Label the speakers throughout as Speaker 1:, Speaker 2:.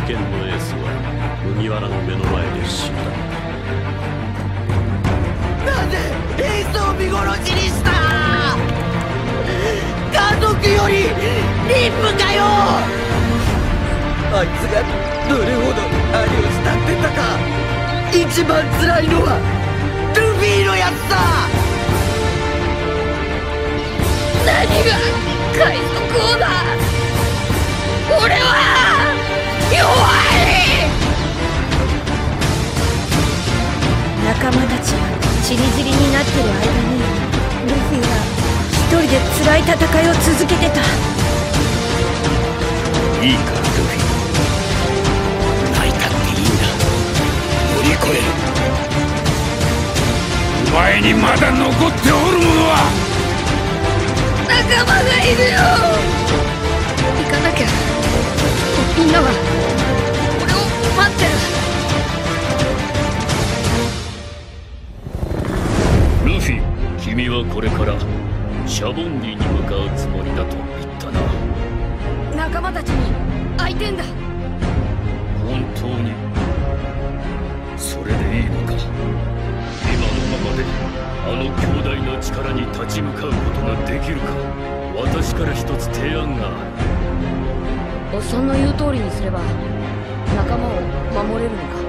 Speaker 1: 剣のエースは麦わらの目の前で死んだ。
Speaker 2: なんでエースを見殺しにした？家族より妊婦かよ！あいつがどれほど兄を慕ってたか。一番辛いのはルフィのやつだ。何が海賊王だ。俺は弱い。
Speaker 3: 仲間たちが散り散りになってる間にルフィは一人で辛い戦いを続けてた。
Speaker 1: いいかルフィ、泣いたっていいんだ。乗り越える。お前にまだ残っておるものは
Speaker 3: 仲間がいるよ。行かなきゃ。みんなは俺を待って
Speaker 1: る。ルフィ、君はこれからシャボンディに向かうつもりだと言ったな。
Speaker 3: 仲間たちに会いてんだ。
Speaker 1: 本当にそれでいいのか。今のままであの強大な力に立ち向かうことができるか。私から一つ提案がある。
Speaker 3: おっさんの言う通りにすれば仲間を守れるのか。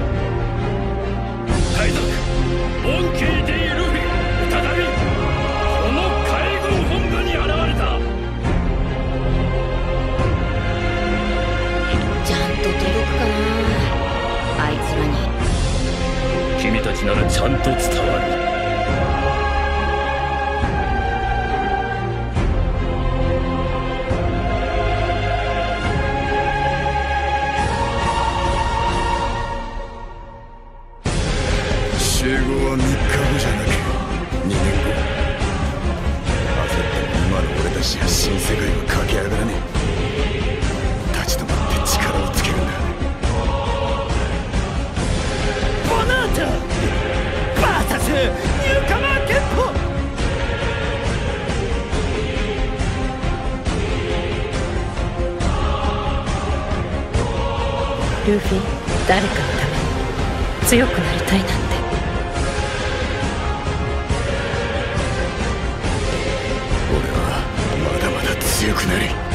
Speaker 1: 海賊恩恵 D ルフィ、再びこの海軍本部に現れた。
Speaker 3: ちゃんと届くかな、あいつらに。
Speaker 1: 君たちならちゃんと伝わる。
Speaker 4: 集合は3日後じゃなく2年後。焦っても今の俺たちや新世界は駆け上がらねえ。立ち止まって力をつけるんだ。
Speaker 2: ボナータ VS ニューカマー憲法。
Speaker 3: ルフィ、誰かのために強くなりたいなんて。
Speaker 4: 俺はまだまだ強くなる。